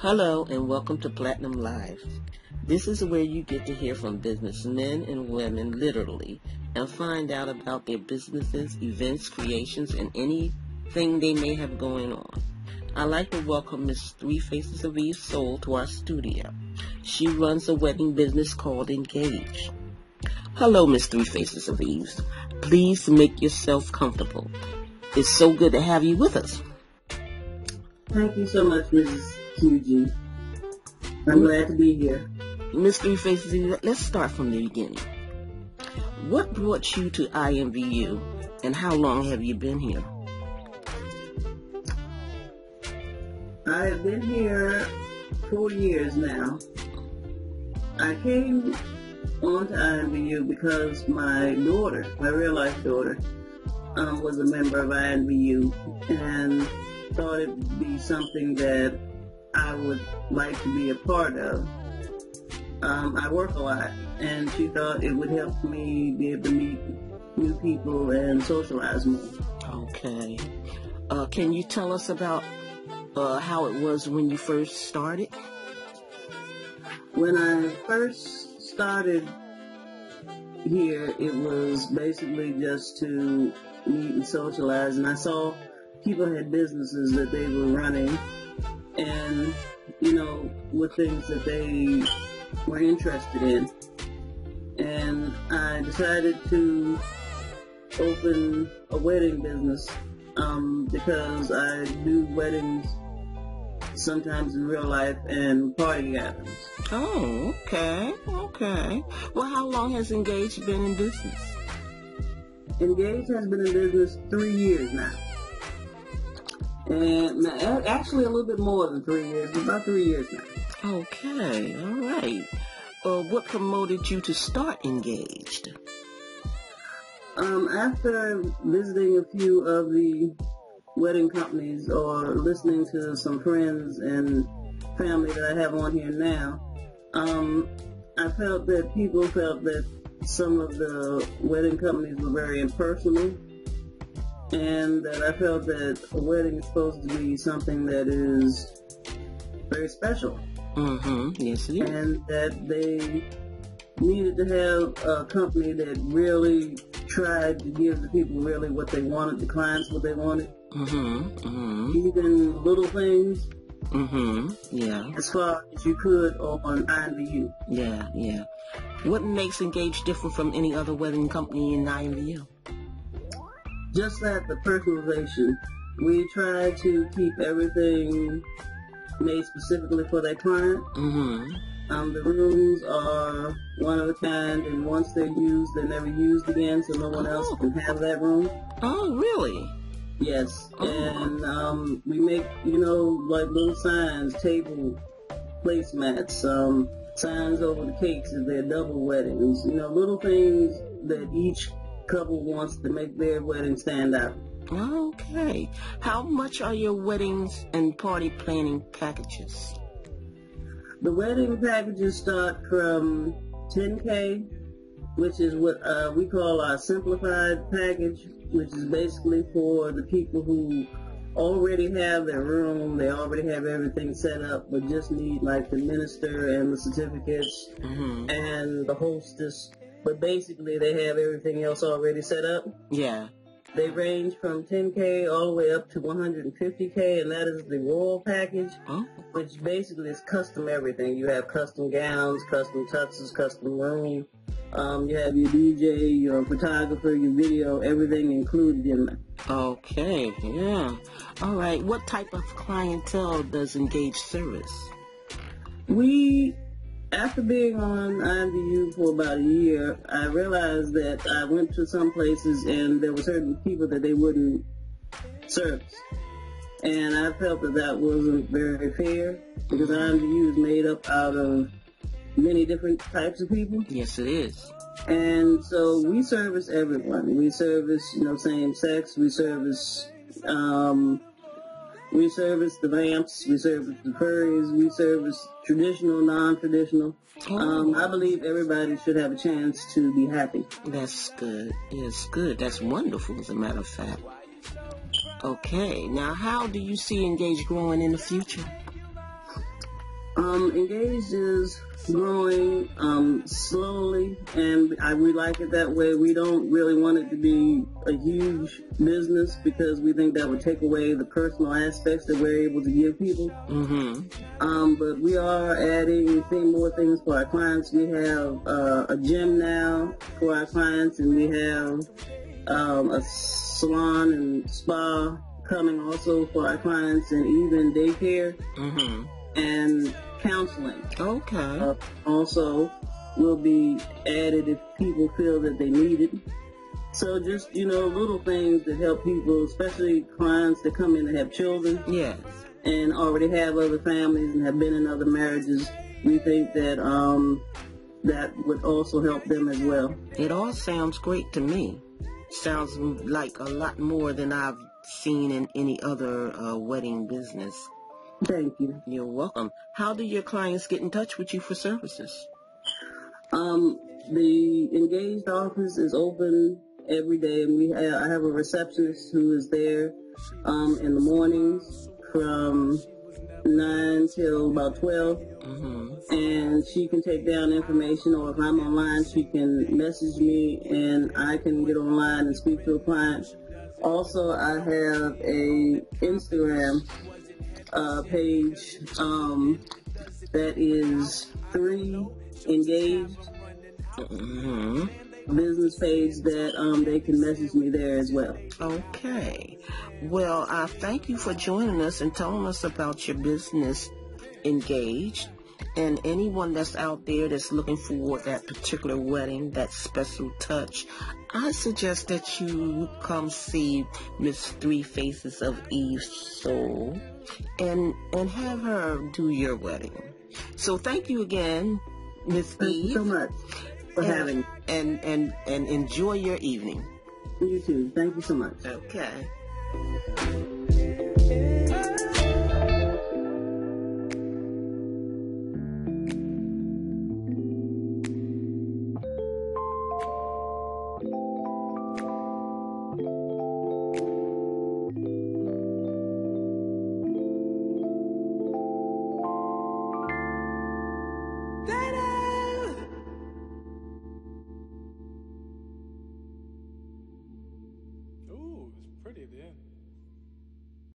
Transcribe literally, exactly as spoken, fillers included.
Hello and welcome to Platinum Live. This is where you get to hear from businessmen and women literally and find out about their businesses, events, creations, and anything they may have going on. I'd like to welcome Miss Three Faces of Eve's Soul to our studio. She runs a wedding business called Engaged. Hello, Miss Three Faces of Eve's. Please make yourself comfortable. It's so good to have you with us. Thank you so much, Missus Q G. I'm glad to be here. Miss Three Faces of Eve, let's start from the beginning. What brought you to I M V U, and how long have you been here? I have been here four years now. I came on to I M V U because my daughter, my real-life daughter, um, was a member of I M V U and thought it would be something that I would like to be a part of. Um, I work a lot, and she thought it would help me be able to meet new people and socialize more. Okay. Uh, can you tell us about uh, how it was when you first started? When I first started here, it was basically just to meet and socialize, and I saw people had businesses that they were running and, you know, with things that they were interested in. And I decided to open a wedding business um, because I do weddings sometimes in real life and party gatherings. Oh, okay, okay. Well, how long has Engaged been in business? Engaged has been in business three years now. And actually a little bit more than three years, but about three years now. Okay, all right. Uh, what promoted you to start Engaged? Um, after visiting a few of the wedding companies or listening to some friends and family that I have on here now, um, I felt that people felt that some of the wedding companies were very impersonal, and that I felt that a wedding is supposed to be something that is very special. Mm-hmm. Yes, it is. And that they needed to have a company that really tried to give the people really what they wanted, the clients what they wanted. Mm-hmm. Mm-hmm. Even little things. Mm-hmm. Yeah. As far as you could on I M V U. Yeah, yeah. What makes Engaged different from any other wedding company in I M V U? Just that, the personalization. We try to keep everything made specifically for that client. Mm-hmm. Um, the rooms are one of a kind, and once they're used, they're never used again, so no one Oh. else can have that room. Oh, really? Yes. Oh. And um, we make, you know, like little signs, table placemats, um, signs over the cakes if they're double weddings, you know, little things that each couple wants to make their wedding stand out. Okay. How much are your weddings and party planning packages? The wedding packages start from ten K, which is what uh, we call our simplified package, which is basically for the people who already have their room, they already have everything set up, but just need like the minister and the certificates Mm-hmm. and the hostess. But basically, they have everything else already set up. Yeah. They range from ten K all the way up to one hundred fifty K, and that is the royal package, Oh. which basically is custom everything. You have custom gowns, custom tuxes, custom room. Um, you have your D J, your photographer, your video, everything included in that. Okay. Yeah. All right. What type of clientele does Engaged service? We, after being on I M V U for about a year, I realized that I went to some places and there were certain people that they wouldn't service. And I felt that that wasn't very fair because I M V U is made up out of many different types of people. Yes, it is. And so we service everyone. We service, you know, same sex. We service, um, we service the vamps. We service the furries. We service traditional, non-traditional. Oh. Um, I believe everybody should have a chance to be happy. That's good. It's good. That's wonderful, as a matter of fact. Okay. Now, how do you see Engaged growing in the future? Um, Engaged is growing um, slowly, and I, we like it that way. We don't really want it to be a huge business because we think that would take away the personal aspects that we're able to give people. Mm-hmm. Um, but we are adding thing, more things for our clients. We have uh, a gym now for our clients, and we have um, a salon and spa coming also for our clients, and even daycare. Mm-hmm. And counseling. Okay. Uh, also will be added if people feel that they need it. So just, you know, little things that help people, especially clients that come in and have children. Yes. And already have other families and have been in other marriages. We think that um, that would also help them as well. It all sounds great to me. Sounds like a lot more than I've seen in any other uh, wedding business. Thank you. You're welcome. How do your clients get in touch with you for services? Um, the Engaged office is open every day, and we have, I have a receptionist who is there um, in the mornings from nine till about twelve, Mm-hmm. and she can take down information, or if I'm online, she can message me, and I can get online and speak to a client. Also, I have a Instagram Uh, page um, that is three Engaged, Mm-hmm. business page that um, they can message me there as well. Okay. Well, I thank you for joining us and telling us about your business, Engaged. And anyone that's out there that's looking for that particular wedding, that special touch, I suggest that you come see Miss Three Faces of Eve's Soul and and have her do your wedding. So thank you again, Miss Thank Eve. you so much for and, having me. And, and, and enjoy your evening. You too. Thank you so much. Okay. Ooh, it's pretty at the end.